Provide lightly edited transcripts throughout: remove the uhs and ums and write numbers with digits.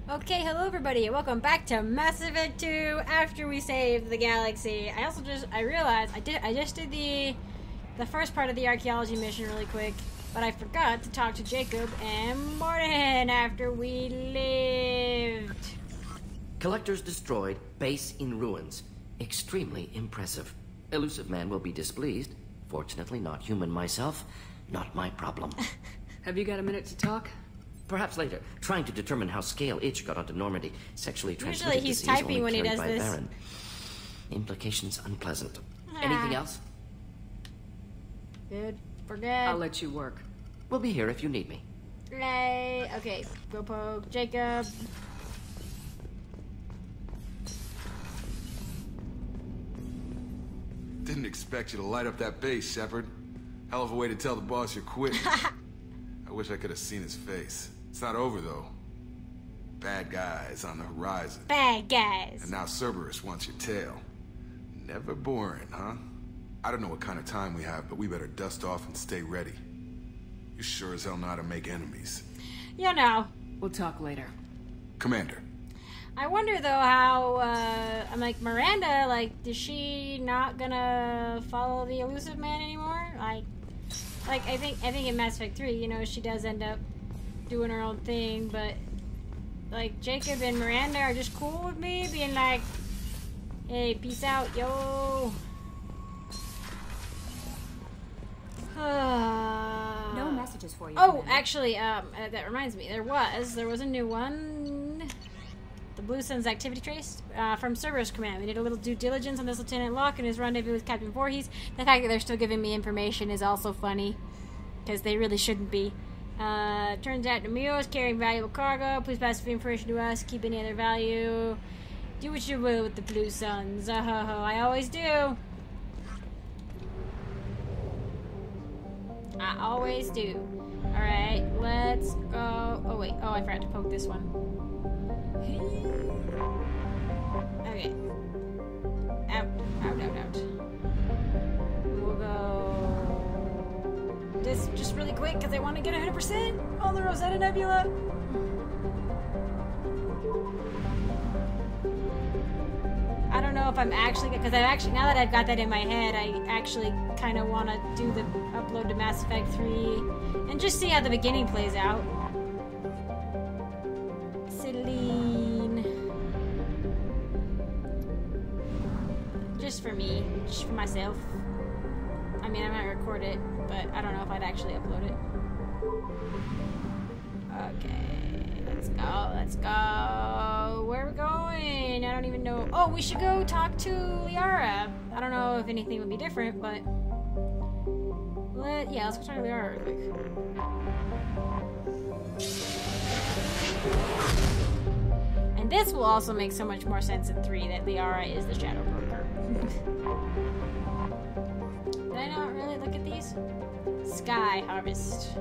Okay, hello everybody, and welcome back to Mass Effect 2 after we saved the galaxy. I realized I just did the first part of the archaeology mission really quick, but I forgot to talk to Jacob and Morton after we lived. Collectors destroyed, base in ruins. Extremely impressive. Elusive man will be displeased. Fortunately not human myself. Not my problem. Have you got a minute to talk? Perhaps later. Trying to determine how Scale Itch got onto Normandy. Sexually transmitted Usually he's disease typing only when he carried does by this. Baron. Implications unpleasant. Anything else? Good. We're good. I'll let you work. We'll be here if you need me. Yay. Okay, go poke Jacob. Didn't expect you to light up that base, Shepard. Hell of a way to tell the boss you're quitting. I wish I could have seen his face. It's not over, though. Bad guys on the horizon. Bad guys. And now Cerberus wants your tail. Never boring, huh? I don't know what kind of time we have, but we better dust off and stay ready. You sure as hell know how to make enemies. You know. We'll talk later. Commander. I wonder though how I'm like Miranda, like is she not gonna follow the elusive man anymore? Like I think in Mass Effect 3, you know, she does end up doing her own thing, but like Jacob and Miranda are just cool with me being like, hey, peace out, yo. No messages for you. Oh, Commander. actually, that reminds me, there was a new one. The Blue Sun's activity trace from Cerberus Command. We did a little due diligence on this Lieutenant Locke and his rendezvous with Captain Voorhees. The fact that they're still giving me information is also funny, because they really shouldn't be. Turns out Demio is carrying valuable cargo. Please pass the information to us. Keep any other value. Do what you will with the Blue Suns. I always do. I always do. Alright, let's go. Oh, wait. Oh, I forgot to poke this one. Okay. Out. We'll go this just really quick because I want to get 100% on the Rosetta Nebula. I don't know if I'm actually, because now that I've got that in my head, I actually kind of want to do the upload to Mass Effect 3 and just see how the beginning plays out. Celine. Just for me. Just for myself. I mean, I might record it, but I don't know if I'd actually upload it. Okay, let's go. Where are we going? I don't even know. Oh, we should go talk to Liara. I don't know if anything would be different, but let's go talk to Liara real quick. And this will also make so much more sense in 3 that Liara is the Shadow Broker. Did I not really look at these? Sky Harvest.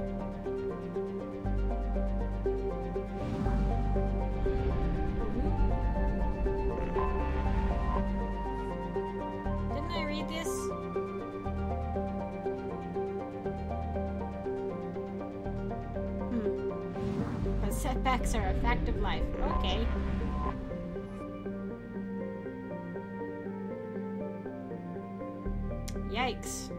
Didn't I read this? But setbacks are a fact of life. Okay. Yikes.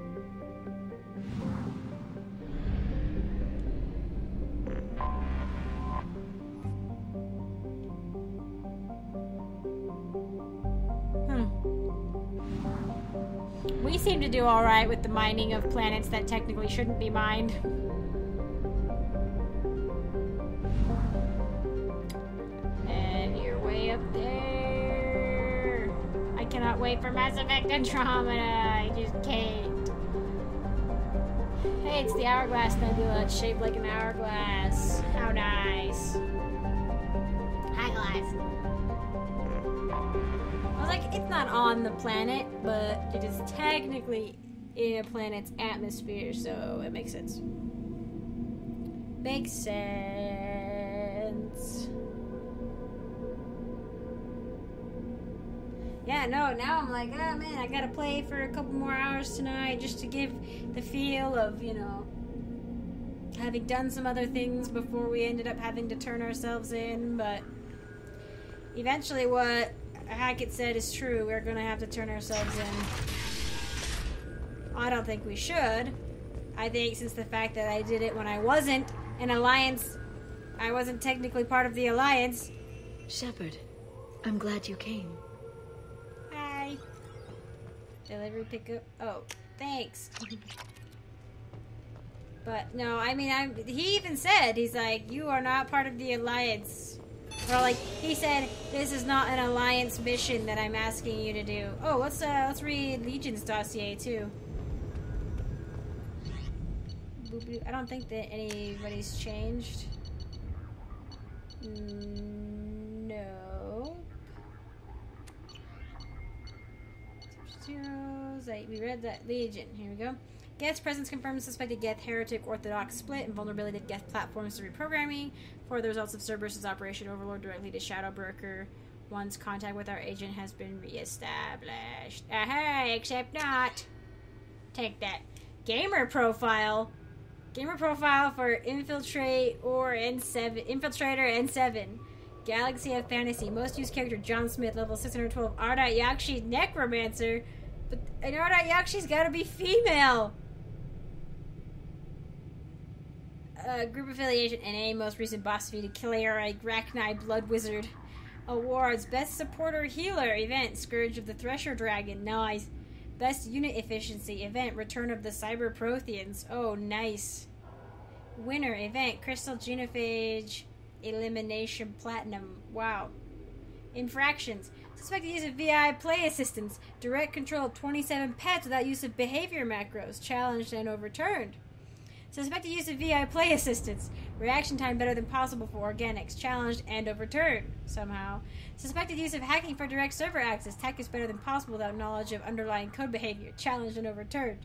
We seem to do alright with the mining of planets that technically shouldn't be mined. And you're way up there. I cannot wait for Mass Effect Andromeda. I just can't. Hey, it's the Hourglass Nebula. It's shaped like an hourglass. How nice. Hi, glass. I was like, it's not on the planet, but it is technically in a planet's atmosphere, so it makes sense. Makes sense. Yeah, no, now I'm like, oh man, I gotta play for a couple more hours tonight just to give the feel of, you know, having done some other things before we ended up having to turn ourselves in, but eventually what Hackett said is true. We're gonna have to turn ourselves in. I don't think we should. I think since the fact that I did it when I wasn't an Alliance, I wasn't technically part of the Alliance. Shepard, I'm glad you came. Hi. Delivery pickup. Oh, thanks. But no, I mean, he even said, he's like, you are not part of the Alliance. Or like, he said, this is not an Alliance mission that I'm asking you to do. Oh, let's read Legion's dossier too. I don't think that anybody's changed. No. Zeros. We read that. Legion. Here we go. Geth's presence confirms suspected Geth heretic orthodox split and vulnerability to Geth platforms to reprogramming. For the results of Cerberus' Operation Overlord directly to Shadowbroker. Once contact with our agent has been reestablished. Aha, except not. Take that. Gamer profile. Gamer profile for Infiltrator N7. Galaxy of Fantasy. Most used character John Smith, level 612. Ardat Yakshi, Necromancer. But an Ardat Yakshi's gotta be female. Group affiliation NA. Most recent boss defeated Killer Rachni Blood Wizard. Awards. Best supporter healer event. Scourge of the Thresher Dragon. Nice. Best unit efficiency event. Return of the Cyber Protheans. Oh, nice. Winner event. Crystal Genophage Elimination Platinum. Wow. Infractions. Suspected use of VI play assistance. Direct control of 27 pets without use of behavior macros. Challenged and overturned. Suspected use of VI play assistance. Reaction time better than possible for organics. Challenged and overturned. Somehow. Suspected use of hacking for direct server access. Tech is better than possible without knowledge of underlying code behavior. Challenged and overturned.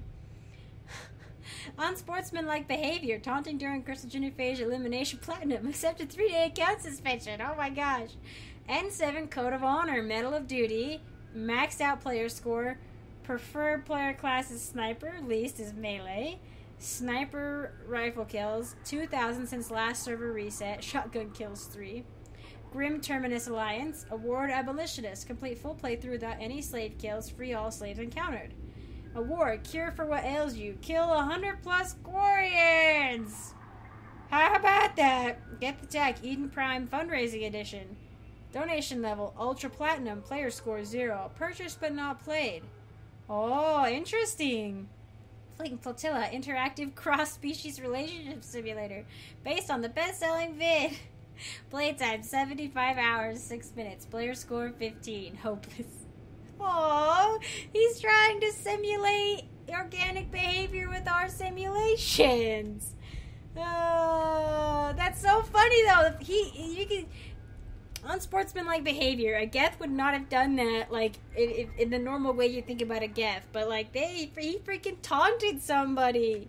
Unsportsmanlike behavior. Taunting during Crystal Genophage Elimination Platinum. Accepted 3-day account suspension. Oh my gosh. N7 Code of Honor. Medal of Duty. Maxed out player score. Preferred player class is Sniper. Least is Melee. Sniper rifle kills. 2,000 since last server reset. Shotgun kills 3. Grim Terminus Alliance. Award Abolitionist. Complete full playthrough without any slave kills. Free all slaves encountered. Award Cure for what ails you. Kill 100 plus Quarians. How about that? Get the tech. Eden Prime Fundraising Edition. Donation level Ultra Platinum. Player score 0. Purchased but not played. Oh, interesting. Fleeting Flotilla Interactive Cross-Species Relationship Simulator. Based on the best-selling vid. Playtime 75 hours, 6 minutes. Player score 15. Hopeless. Oh, he's trying to simulate organic behavior with our simulations. That's so funny though. You can unsportsmanlike behavior. A Geth would not have done that, like if in the normal way you think about a Geth, but like he freaking taunted somebody.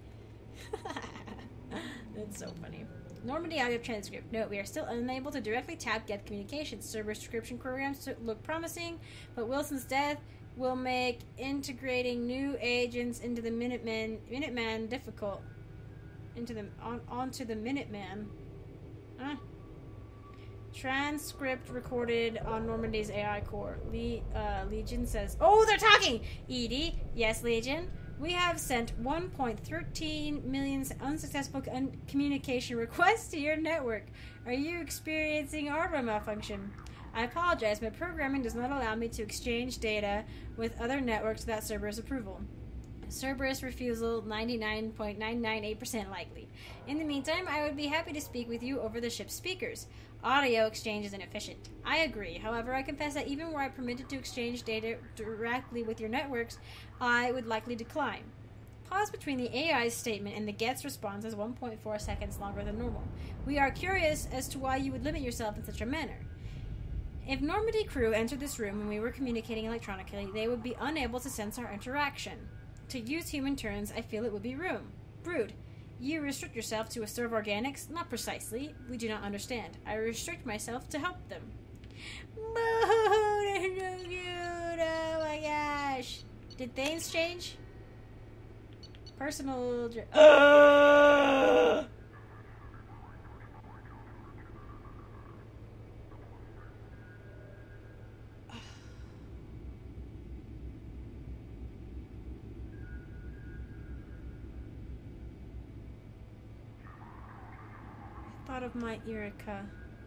That's so funny. Normandy audio transcript. Note, we are still unable to directly tap Geth communications. Cerberus description programs look promising, but Wilson's death will make integrating new agents into the Minuteman difficult. Onto the Minuteman. Transcript recorded on Normandy's AI core. Legion says, oh, they're talking! Edie, yes, Legion. We have sent 1.13 million unsuccessful communication requests to your network. Are you experiencing hardware malfunction? I apologize, but programming does not allow me to exchange data with other networks without Cerberus approval. Cerberus refusal 99.998% likely. In the meantime, I would be happy to speak with you over the ship's speakers. Audio exchange is inefficient. I agree. However, I confess that even were I permitted to exchange data directly with your networks, I would likely decline. Pause between the AI's statement and the Geth's response is 1.4 seconds longer than normal. We are curious as to why you would limit yourself in such a manner. If Normandy crew entered this room when we were communicating electronically, they would be unable to sense our interaction. To use human terms, I feel it would be rude. You restrict yourself to a serve organics? Not precisely. We do not understand. I restrict myself to help them. Oh my gosh. Did Thane's change? Personal... thought of my Erica.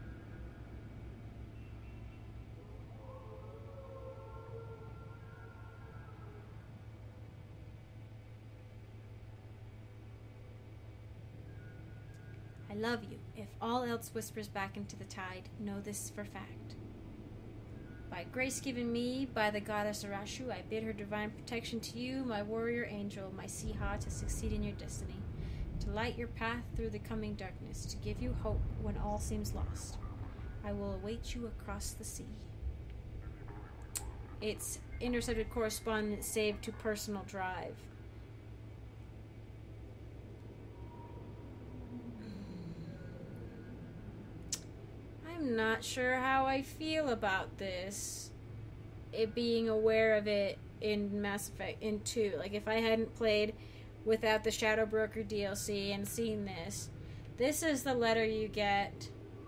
I love you. If all else whispers back into the tide, know this for fact. By grace given me by the goddess Arashu, I bid her divine protection to you, my warrior angel, my Siha, to succeed in your destiny, to light your path through the coming darkness, to give you hope when all seems lost. I will await you across the sea. It's intercepted correspondence saved to personal drive. I'm not sure how I feel about this. It being aware of it in Mass Effect in 2. Like, if I hadn't played without the Shadow Broker DLC and seen this, this is the letter you get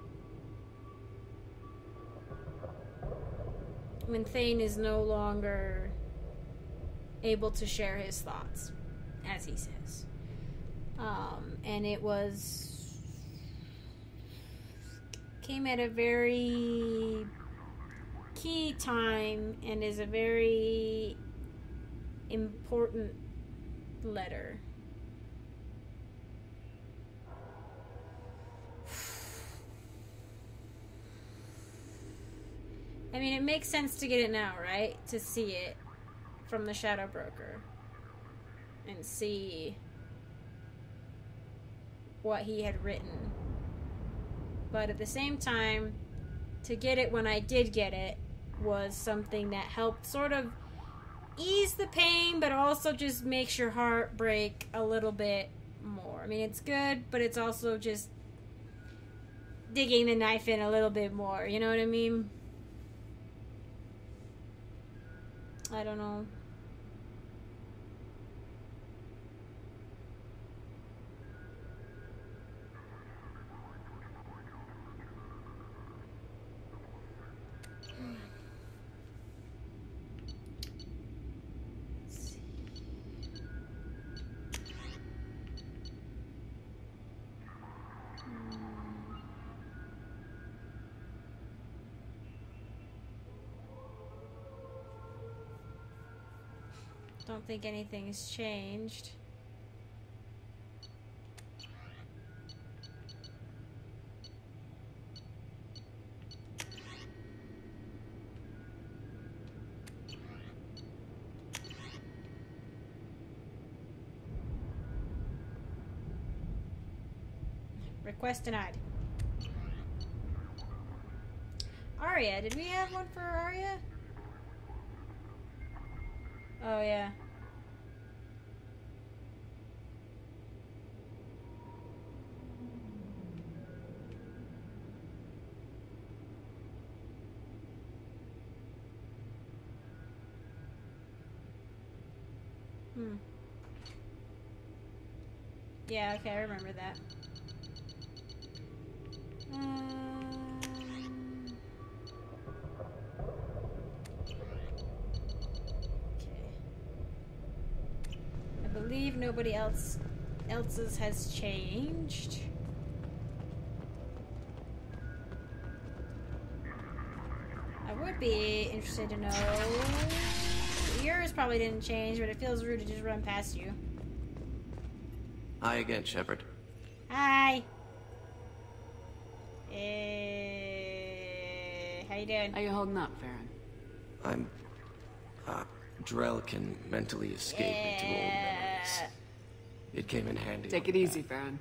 when Thane is no longer able to share his thoughts, as he says. And it came at a very key time and is a very important letter. I mean, it makes sense to get it now, right? To see it from the Shadow Broker and see what he had written. But at the same time, to get it when I did get it was something that helped sort of ease the pain, but also just makes your heart break a little bit more. I mean, it's good, but it's also just digging the knife in a little bit more. You know what I mean? I don't know. Don't think anything's changed. Request denied. Arya, did we have one for Arya? Oh, yeah. Yeah, okay, I remember that. I believe nobody else's has changed. I would be interested to know. Yours probably didn't change, but it feels rude to just run past you. Hi again, Shepard. Hi. How you doing? How you holding up, Farron? I'm... Drell can mentally escape into old memories. It came in handy. Take it easy, Farron.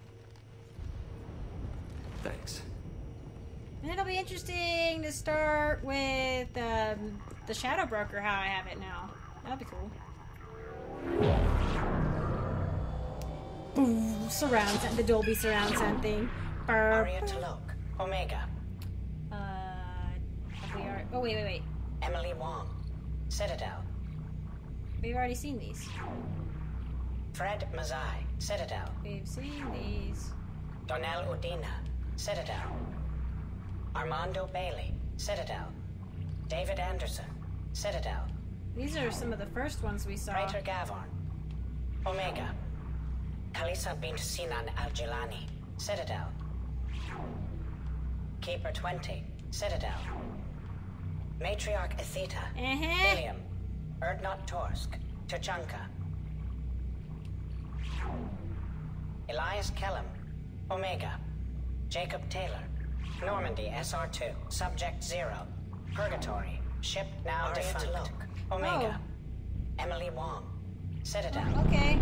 Thanks. And it'll be interesting to start with the Shadow Broker, how I have it now. That'll be cool. Boom! Surround sound, the Dolby surround sound thing. Arya Talok, Omega. We are. Oh wait. Emily Wong, Citadel. We've already seen these. Fred Mazai, Citadel. We've seen these. Donnell Udina, Citadel. Armando Bailey, Citadel. David Anderson, Citadel. These are some of the first ones we saw. Praetor Gavorn, Omega. Kalisa bint Sinan Al-Jilani, Citadel. Keeper 20, Citadel. Matriarch Atheta, Uh-huh. Ilium, Erdnot Torsk, Tuchanka. Elias Kellum, Omega. Jacob Taylor, Normandy SR2, Subject 0. Purgatory, ship now defunct. Omega. Emily Wong, Citadel. Okay.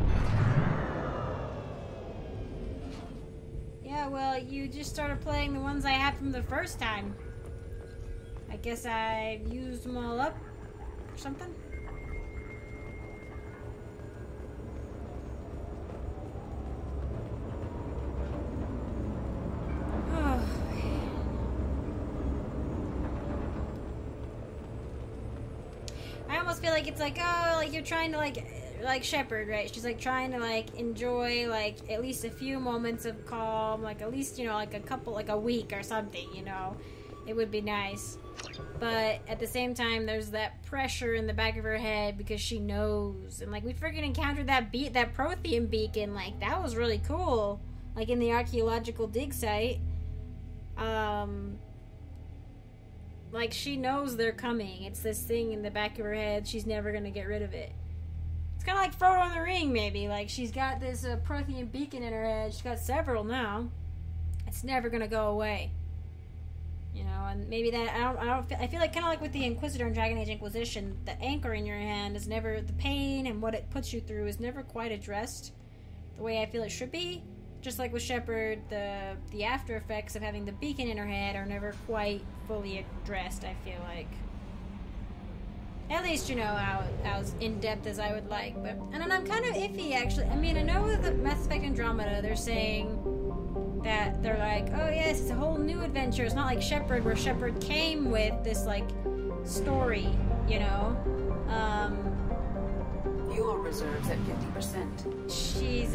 Yeah, well, you just started playing the ones I had from the first time. I guess I used them all up or something. Oh. I almost feel like it's like, oh, like you're trying to like Shepard, right? She's like trying to like enjoy like at least a few moments of calm, like at least, you know, like a couple, like a week or something, you know. It would be nice. But at the same time, there's that pressure in the back of her head because she knows. And like we freaking encountered that Prothean beacon, like that was really cool. Like in the archaeological dig site. Like she knows they're coming. It's this thing in the back of her head. She's never gonna get rid of it. It's kind of like Frodo in the Ring, maybe. Like she's got this Prothean beacon in her head. She's got several now. It's never gonna go away. You know, and maybe that I feel like kind of like with the Inquisitor and Dragon Age Inquisition, the anchor in your hand is never, the pain and what it puts you through is never quite addressed the way I feel it should be. Just like with Shepard, the after effects of having the beacon in her head are never quite fully addressed, I feel like. At least, you know, as in depth as I would like. But and then I'm kind of iffy, actually. I mean, I know with the Mass Effect Andromeda, they're saying that they're like, oh yes, it's a whole new adventure. It's not like Shepard, where Shepard came with this like story, you know. Fuel reserves at 50%. She's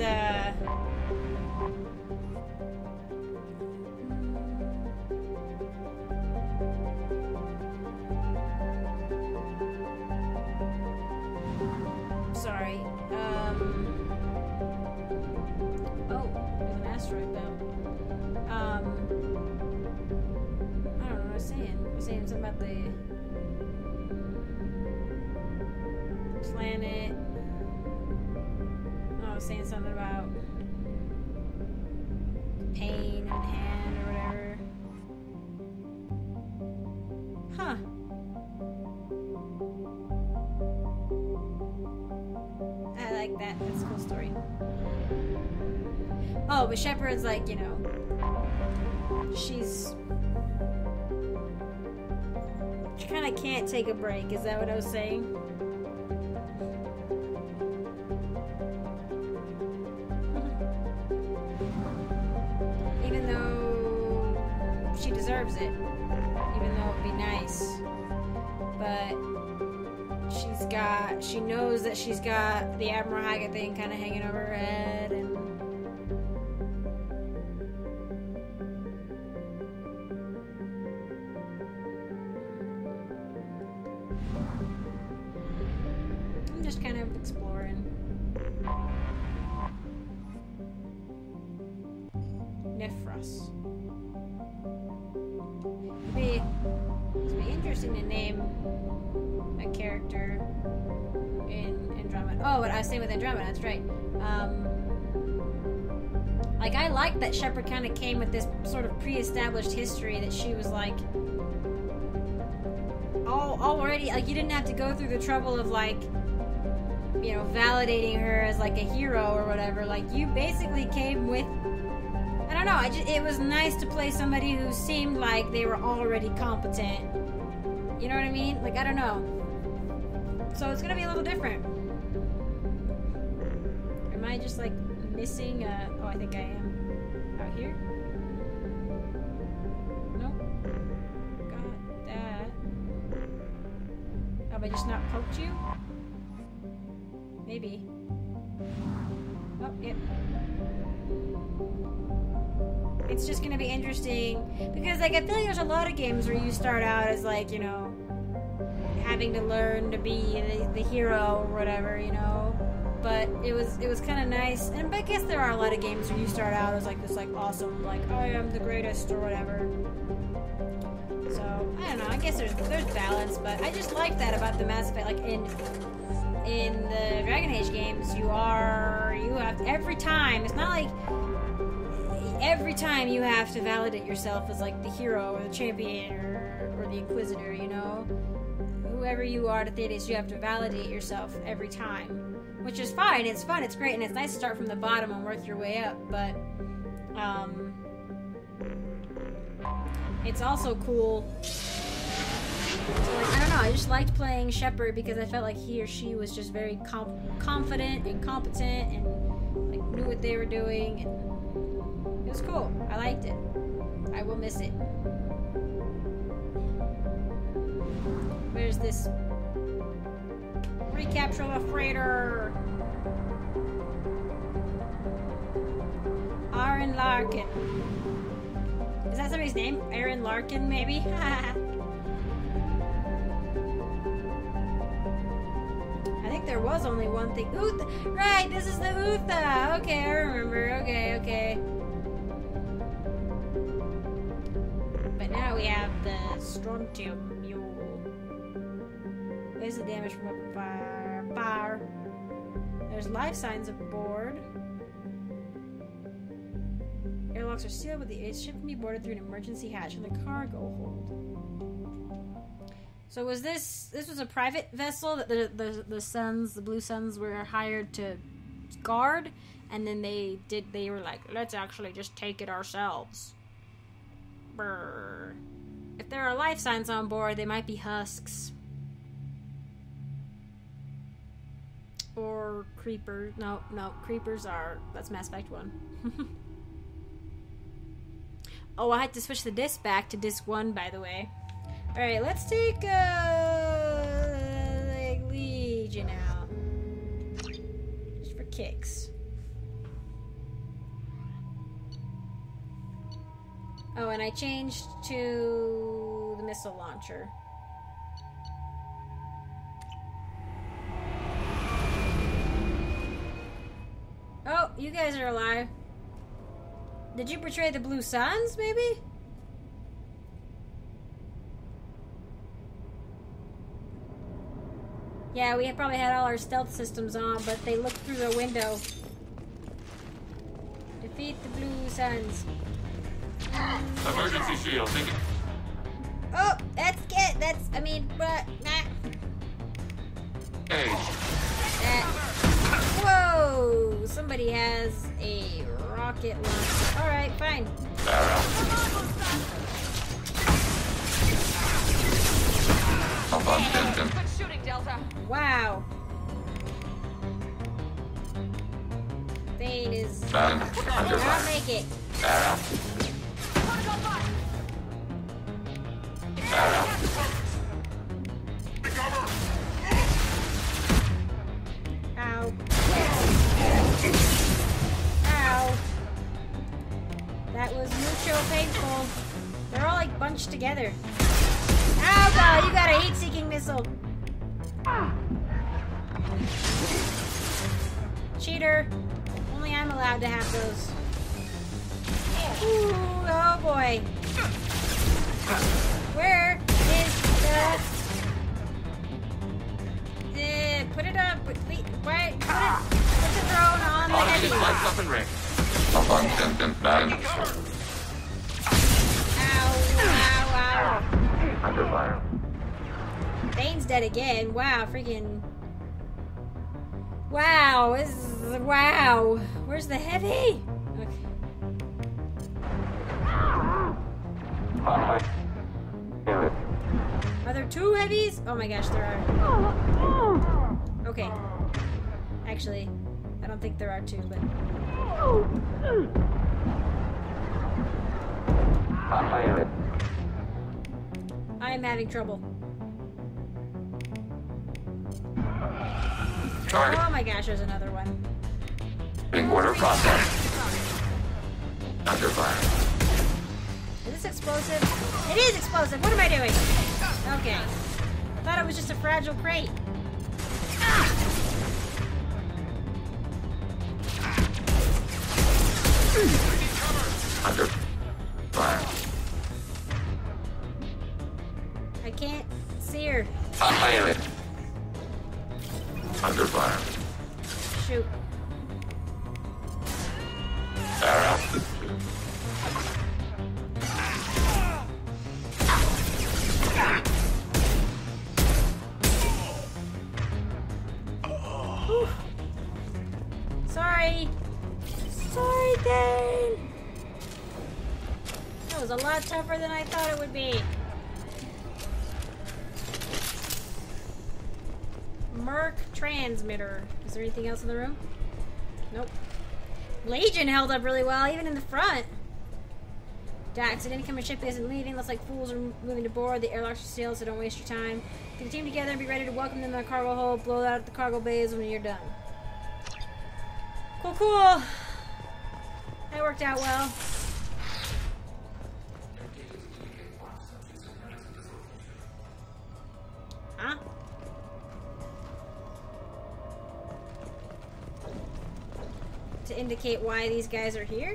sorry. Oh, there's an asteroid though. I don't know what I was saying. I was saying something about the planet. I was saying something about pain in the hand or whatever. Huh. I like that. That's a cool story. Oh, but Shepard's like, you know, she kind of can't take a break. Is that what I was saying? Even though she deserves it. Even though it'd be nice. But she knows that she's got the Admiral Haggett thing kind of hanging over her head, and I'm just kind of exploring. Nephros. It'd be interesting to name a character in Andromeda. Oh, what I was saying with Andromeda, that's right. Like, I like that Shepard kind of came with this sort of pre-established history that she was like already, like, you didn't have to go through the trouble of, like, you know, validating her as like a hero or whatever. Like, you basically came with, I don't know, it was nice to play somebody who seemed like they were already competent. You know what I mean? Like, I don't know. So it's gonna be a little different. Am I just like missing oh, I think I am. Out here? Nope. Got that. Have I just not poked you? Maybe. Oh, yep. It's just gonna be interesting because, like, I feel like there's a lot of games where you start out as, like, you know, having to learn to be the hero or whatever, you know. but it was kind of nice. And I guess there are a lot of games where you start out as like this like awesome, like I am the greatest or whatever. So I don't know. I guess there's balance, but I just like that about the Mass Effect. Like in the Dragon Age games, you have to, every time. It's not like every time you have to validate yourself as like the hero or the champion or the Inquisitor. You know, whoever you are to Thetis, you have to validate yourself every time, which is fine. It's fun. It's great, and it's nice to start from the bottom and work your way up. But it's also cool. So, like, I don't know, I just liked playing Shepard because I felt like he or she was just very confident and competent and like knew what they were doing, and it was cool. I liked it. I will miss it. Where's this? Recapture the freighter. Aaron Larkin. Is that somebody's name? Aaron Larkin, maybe? I think there was only one thing. Uther! Right, this is the Uther! Okay, I remember. Okay. But now we have the Strontium Mule. Where's the damage from weapon fire? There's life signs aboard. Airlocks are sealed, but the ship can be boarded through an emergency hatch in the cargo hold. So was this was a private vessel that the Blue Suns were hired to guard, and then they were like, let's actually just take it ourselves. Brr. If there are life signs on board, they might be husks. Or creepers. No, creepers that's Mass Effect 1. Oh, I had to switch the disc back to disc 1, by the way. Alright, let's take like Legion out. Just for kicks. Oh, and I changed to the missile launcher. Oh, you guys are alive. Did you betray the Blue Suns, maybe? Yeah, we probably had all our stealth systems on, but they looked through the window. Defeat the Blue Suns. Emergency shield. Oh, that's good. But nah. Hey. Whoa! Somebody has a rocket launcher. Alright, fine. Good shooting, Delta. Wow. Thane is... I'll make it. Ow. Ow. That was mucho painful. They're all like bunched together. Ow, God, you got a heat-seeking missile. Cheater. Only I'm allowed to have those. Ooh, oh boy. Where is the... put it up. Put the drone on the heavy. Up and ring. Ow. Under fire. Thane's dead again. Wow, freaking... Wow, wow. Where's the heavy? Okay. Are there two heavies? Oh my gosh, there are. Okay. Actually, I don't think there are two, but... I am having trouble. Oh my gosh, there's another one. In order process. Under fire. Is this explosive? It is explosive! What am I doing? Okay. I thought it was just a fragile crate. Ah! Under fire. I can't see her. Pilot. Under fire. Shoot. Arrow. Whew. Sorry. Sorry, Thane. That was a lot tougher than I thought it would be. Merc transmitter. Is there anything else in the room? Nope. Legion held up really well, even in the front. Dax, an incoming ship isn't leaving. Looks like fools are moving to board. The airlocks are sealed, so don't waste your time. Get the team together and be ready to welcome them in the cargo hold. Blow out the cargo bays when you're done. Cool, cool. That worked out well. Huh? To indicate why these guys are here?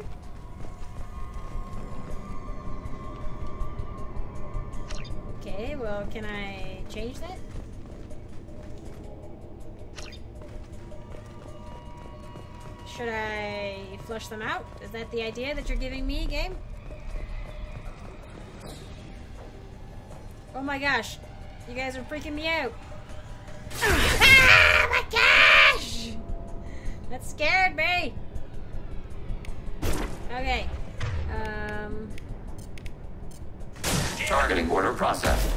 Okay, well, can I change that? Should I flush them out? Is that the idea that you're giving me, game? Oh my gosh. You guys are freaking me out. Ah, my gosh! That scared me. Okay. Targeting order processed.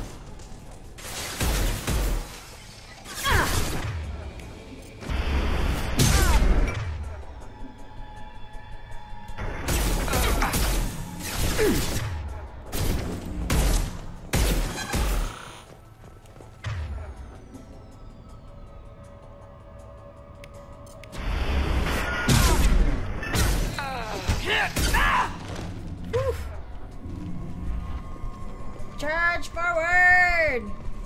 Charge forward!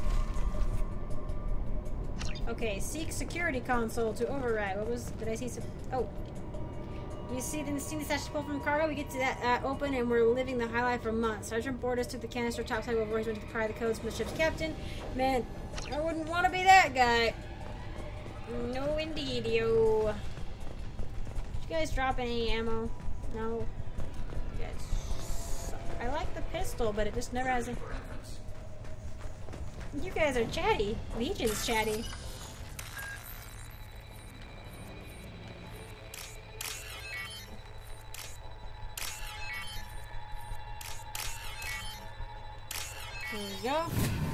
Okay, seek security console to override. What was... Did I see some... Oh. You see the detached pull from cargo? We get to that open and we're living the high life for months. Sergeant Borders took the canister topside before he went to pry the codes from the ship's captain. Man, I wouldn't want to be that guy. No indeed, yo. Did you guys drop any ammo? No. You guys suck. I like the pistol, but it just never has a... You guys are chatty. Legion's chatty. Here we go.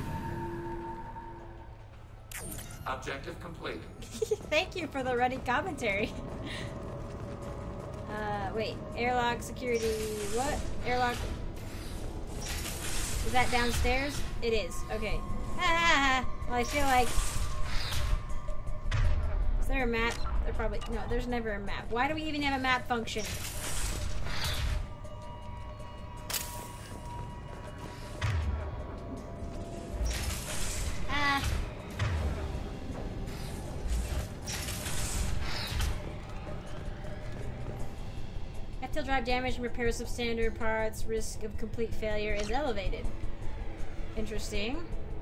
Objective complete. Thank you for the running commentary. Wait. Airlock security. What? Airlock. Is that downstairs? It is. Okay. Well, I feel like... Is there a map? There probably... No, there's never a map. Why do we even have a map function? Tactile drive damage and repair substandard parts. Risk of complete failure is elevated. Interesting.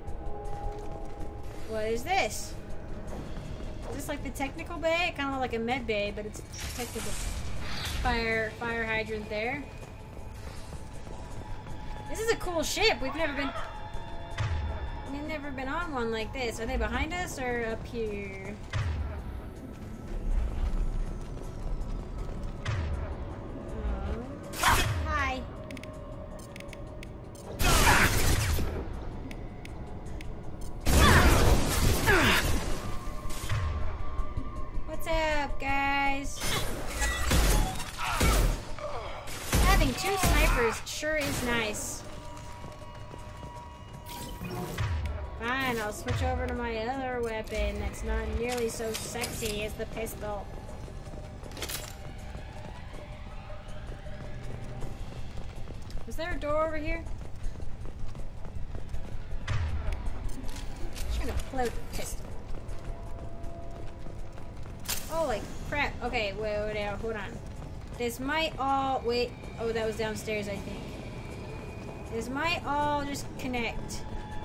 What is this? Is this like the technical bay? It kind of looks like a med bay, but it's technical. Fire hydrant there. This is a cool ship. We've never been on one like this. Are they behind us or up here? Hi. What's up, guys? Having two snipers sure is nice. Fine, I'll switch over to my other weapon that's not nearly so sexy as the pistol. Is there a door over here? I'm trying to float the pistol. Holy crap. Okay, wait, hold on. This might all... Wait. Oh, that was downstairs, I think. This might all just connect.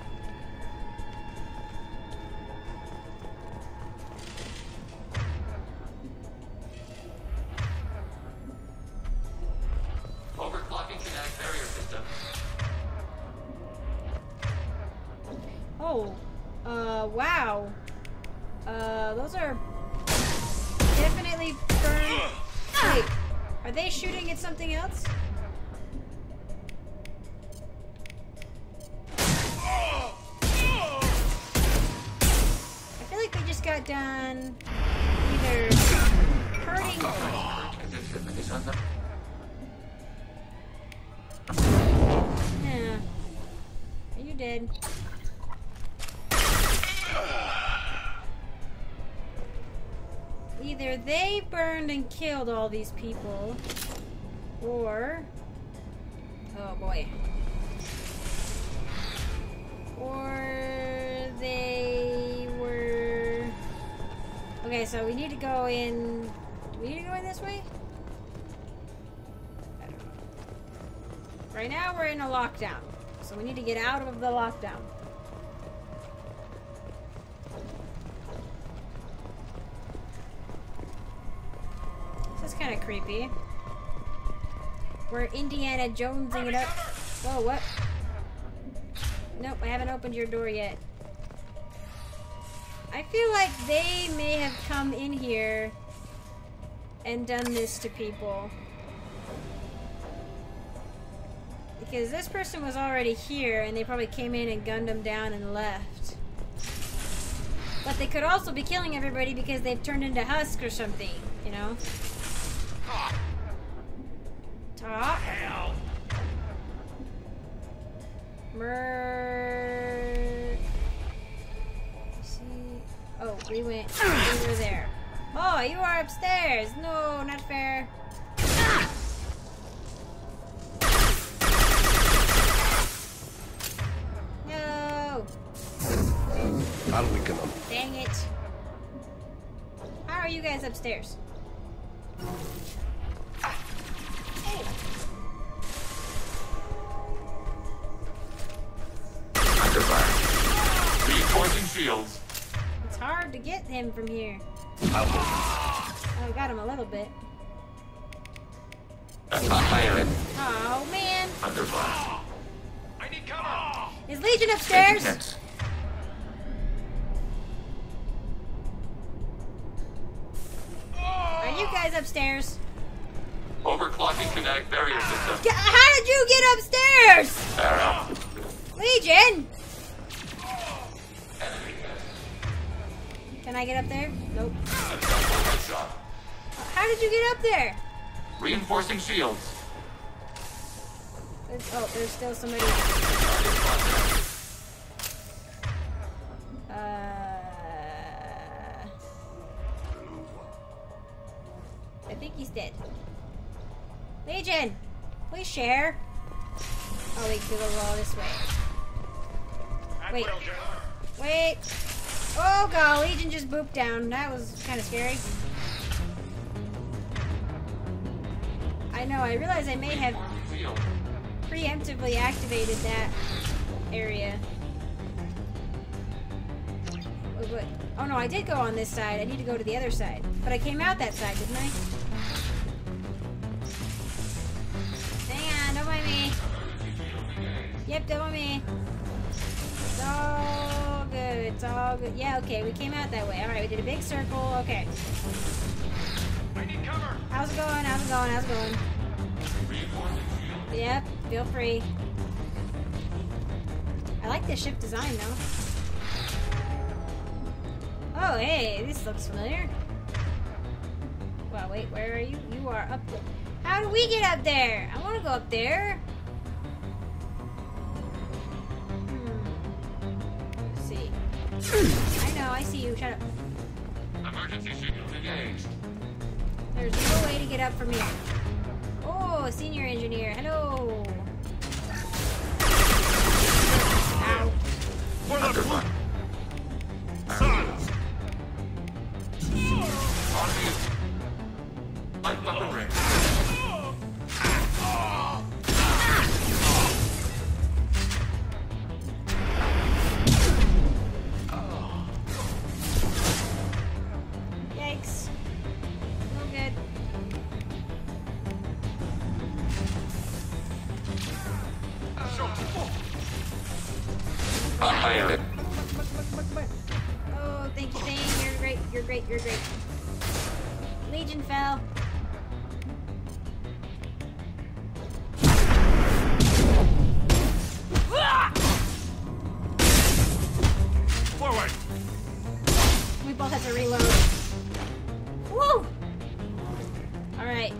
Overclocking kinetic barrier system. Oh. Wow. Those are definitely burned. Wait, are they shooting at something else? I feel like they just got done either hurting. Yeah. Are you dead? Either they burned and killed all these people, or... Oh boy. Or they were... Okay, so we need to go in... Do we need to go in this way? I don't know. Right now we're in a lockdown, so we need to get out of the lockdown. This is kind of creepy. We're Indiana Jonesing it up. Whoa, what? Nope, I haven't opened your door yet. I feel like they may have come in here and done this to people. Because this person was already here and they probably came in and gunned them down and left. But they could also be killing everybody because they've turned into husks or something, you know? Talk. Hell. See. Oh, we went over there. Oh, you are upstairs. No, not fair. No. How do we come? Dang it. How are you guys upstairs? Under fire. Reinforcing shields. It's hard to get him from here. I'll hold Oh, I got him a little bit. That's not firing. Oh, man. Under fire. I need cover. Is Legion upstairs? Hits. Are you guys upstairs? Overclocking kinetic barrier system. How did you get upstairs? Arrow. Legion! Enemy hit. Can I get up there? Nope. Headshot. How did you get up there? Reinforcing shields. Oh, there's still somebody. I think he's dead. Legion! Please share. Oh, wait, we go all this way. Wait. Wait. Oh, God, Legion just booped down. That was kind of scary. I know, I realize I may have Shield. preemptively activated that area. What? Oh no, I did go on this side. I need to go to the other side. But I came out that side, didn't I? Hang on, don't mind me. Yep, don't mind me. It's all good. It's all good. Yeah, okay, we came out that way. Alright, we did a big circle. Okay. I need cover. How's it going? How's it going? How's it going? Yep, feel free. I like this ship design though. Oh, hey, this looks familiar. Well, wait, where are you? You are up there. How do we get up there? I want to go up there. Let's see. I know, I see you. Shut up. Emergency shield engaged. There's no way to get up from here. Oh, senior engineer. Hello. Ow. For the blue. Silence. On mute. Light weapon range. Fire it. Oh, thank you, Thane. You're great. You're great. You're great. Legion fell. Forward! We both have to reload. Woo! Alright.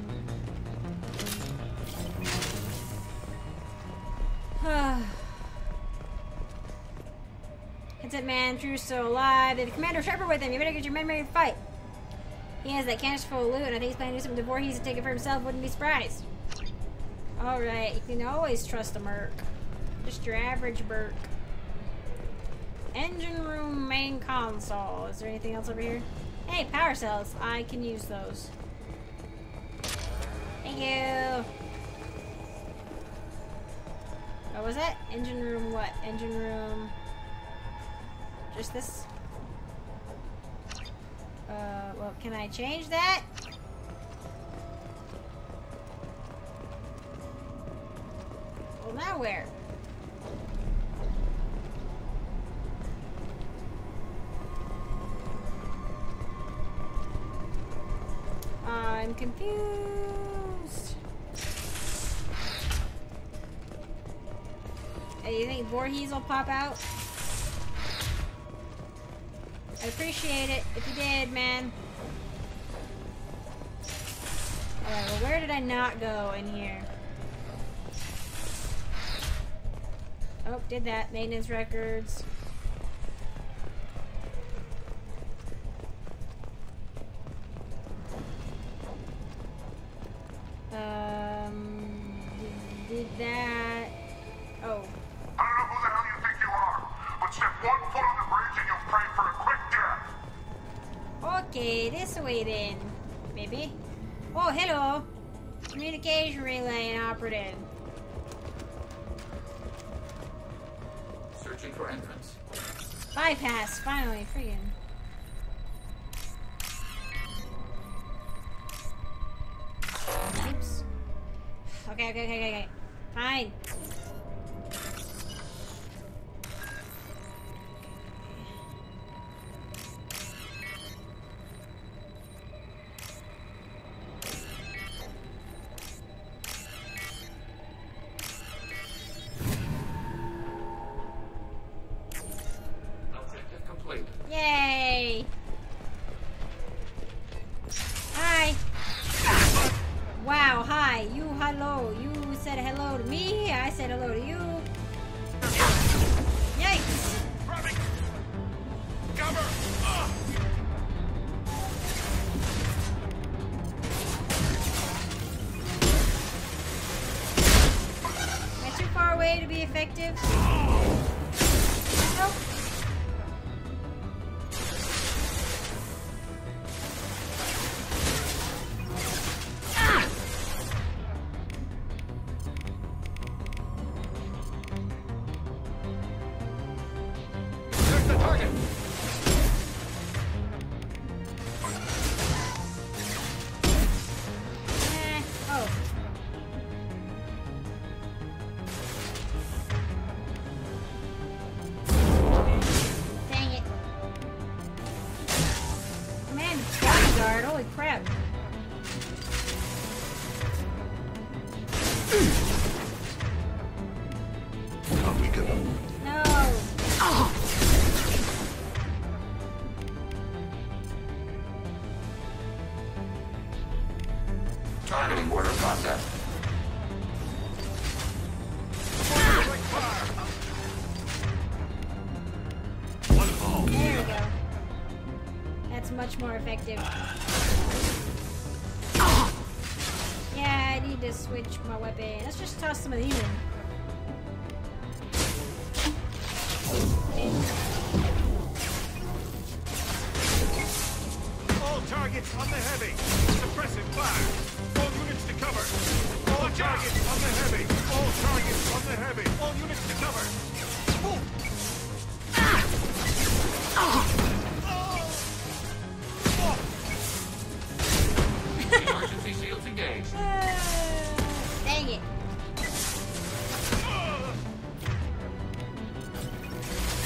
Headset man, Drew's still alive. They have Commander Shepard with him. You better get your memory and fight. He has that canister full of loot, and I think he's planning to do something to Voorhees and take it for himself. Wouldn't be surprised. Alright, you can always trust a merc. Just your average merc. Engine room main console. Is there anything else over here? Hey, power cells. I can use those. Thank you. What was that? Engine room what? Engine room... Just this? Well, can I change that? Well, now where? I'm confused. Hey, you think Voorhees will pop out? I'd appreciate it if you did, man. Alright, well, where did I not go in here? Oh, did that. Maintenance records. Did that. Oh. I don't know who the hell you think you are, but step 1 foot on the bridge and you'll pray for a quick death. Okay, this way then. Maybe. Oh, hello. Communication relay inoperative. Searching for entrance. Bypass, finally, friggin'. Oops. Okay. Fine. Objective complete. Yay! Hi. Wow, hi. You hello. You said hello to me. I said hello to you. Yikes! Grabbing! Cover! Am I too far away to be effective? Nope. There's the target! Oh. Dang it. Man, bodyguard, holy crap. No. Targeting order process. There we go. That's much more effective. Yeah, I need to switch my weapon. Let's just toss some of these in. All targets on the heavy. Suppressing fire. All units to cover. All targets on the heavy. All targets on the heavy. All units to cover. Emergency shields engaged. Dang it.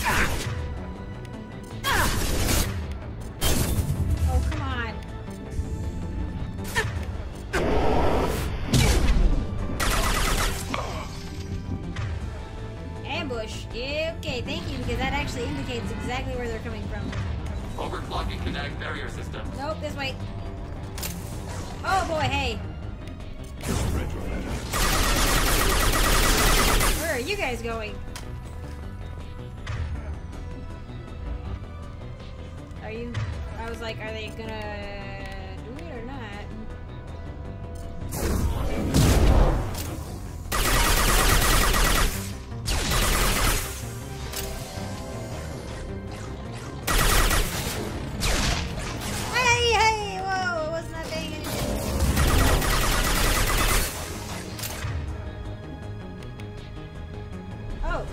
because that actually indicates exactly where they're coming from. Overclocking kinetic barrier system. Nope, this way. Oh boy, hey. Where are you guys going? Are you... I was like, are they gonna do it or not? Hey, whoa, I was not paying attention. Oh.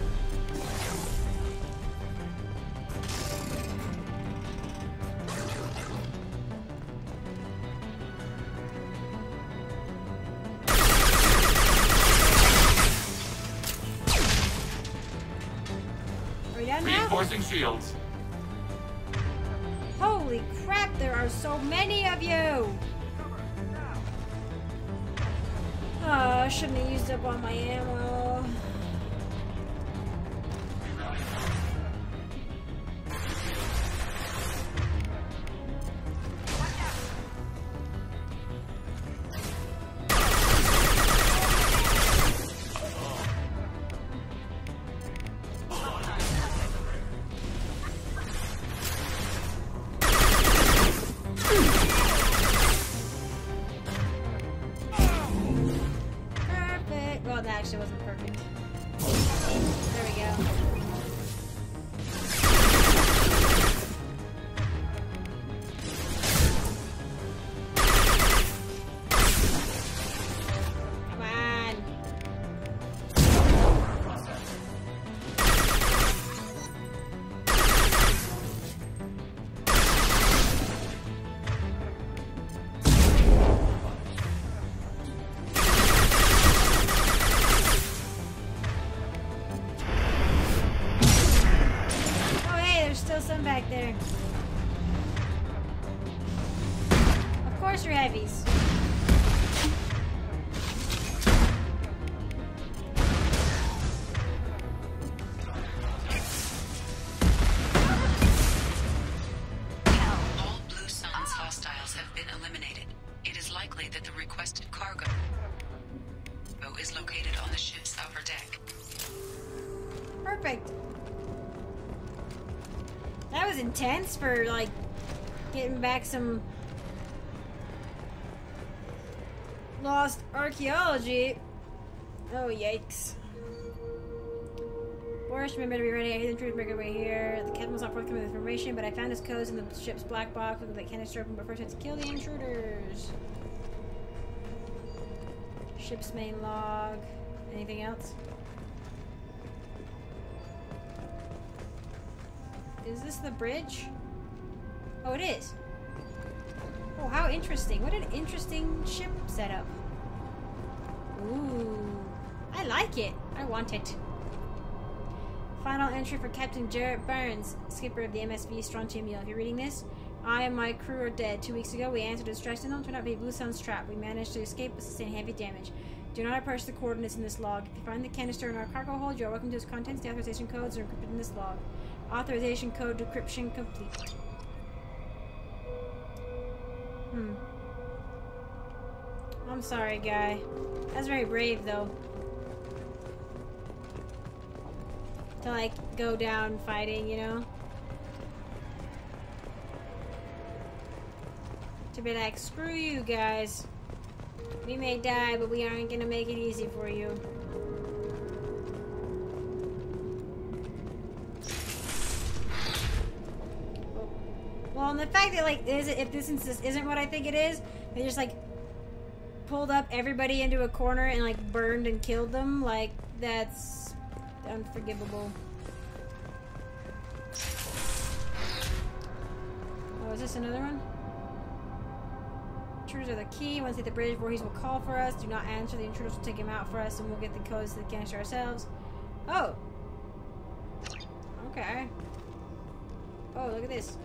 Are we done now? Reinforcing shields. Holy crap, there are so many of you! Oh, I shouldn't have used up all my ammo. Perfect. Well, that actually wasn't perfect. There we go. Come on. Oh, hey, there's still some back there. Of course you're heavies. All Blue Sun's hostiles have been eliminated. It is likely that the requested cargo is located on the ship's upper deck. Perfect. That was intense for, like, getting back some lost archaeology. Oh, yikes. Boris, remember to be ready. I hear the intruder make our way here. The captain was not forthcoming with information, but I found his codes in the ship's black box. Look at that canister open, but first I have to kill the intruders. Ship's main log. Anything else? Is this the bridge? Oh, it is. Oh, how interesting. What an interesting ship setup. Ooh. I like it. I want it. Final entry for Captain Jarrett Burns, skipper of the MSV Strontium Mule. If you're reading this, I and my crew are dead. 2 weeks ago, we answered a distress signal and turned out to be Blue Sun's trap. We managed to escape but sustained heavy damage. Do not approach the coordinates in this log. If you find the canister in our cargo hold, you are welcome to its contents. The authorization codes are encrypted in this log. Authorization code decryption complete. I'm sorry, guy. That's very brave, though. To, like, go down fighting, you know? To be like, screw you guys. We may die, but we aren't gonna make it easy for you. Well, and the fact that, like, if this isn't what I think it is, they just, like, pulled up everybody into a corner and, like, burned and killed them, like, that's unforgivable. Oh, is this another one? Intruders are the key. Once at the bridge, Voorhees will call for us. Do not answer. The intruders will take him out for us, and we'll get the codes to the canister ourselves. Oh. Okay. Oh, look at this.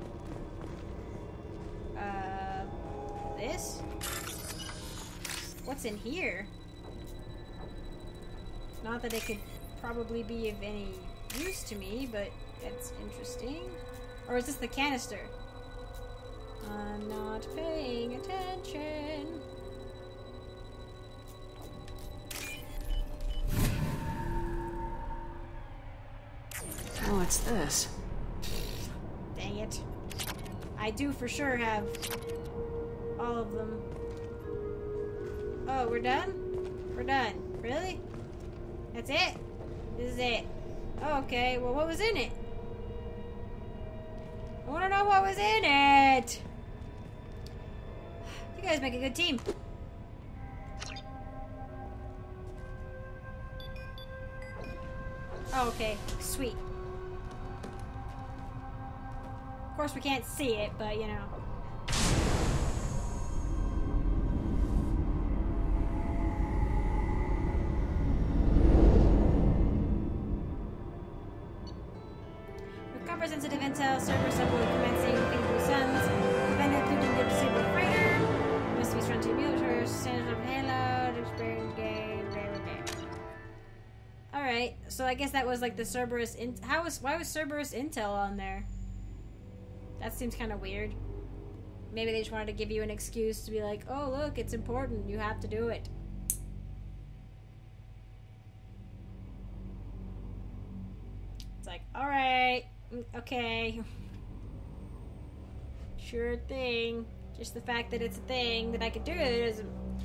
This? What's in here? Not that it could probably be of any use to me, but That's interesting. Or is this the canister? I'm not paying attention. Oh, what's this? Dang it. I do for sure have all of them. Oh, we're done? We're done. Really? That's it? This is it. Oh, okay. Well, what was in it? I want to know what was in it. You guys make a good team. Oh, okay. Sweet. Of course, we can't see it, but you know. Recover sensitive intel, server subway commencing Blue Suns. Defender including the disabled freighter. Must be strong to military standard of payload. Experience game. Alright, so I guess that was like the Cerberus why was Cerberus intel on there? That seems kind of weird. Maybe they just wanted to give you an excuse to be like, oh look, it's important, you have to do it. It's like, alright, okay. Sure thing. Just the fact that it's a thing that I could do it is...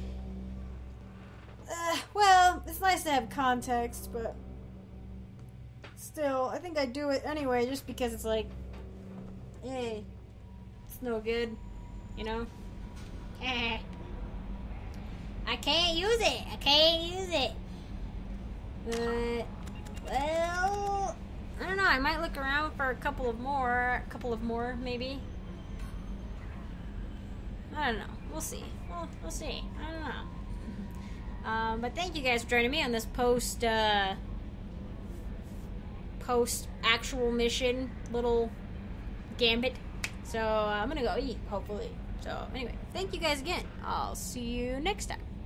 well, it's nice to have context, but... still, I think I'd do it anyway, just because it's like... hey, it's no good, you know? I can't use it. I can't use it. But, well, I don't know. I might look around for a couple of more, maybe. I don't know. We'll see. We'll see. I don't know. But thank you guys for joining me on this post actual mission little gambit. So I'm gonna go eat, hopefully. So anyway, thank you guys again. I'll see you next time.